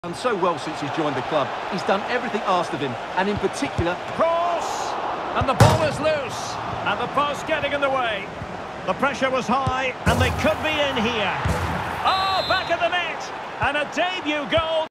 Done so well since he's joined the club. He's done everything asked of him, and in particular... Cross! And the ball is loose. And the post getting in the way. The pressure was high, and they could be in here. Oh, back of the net! And a debut goal.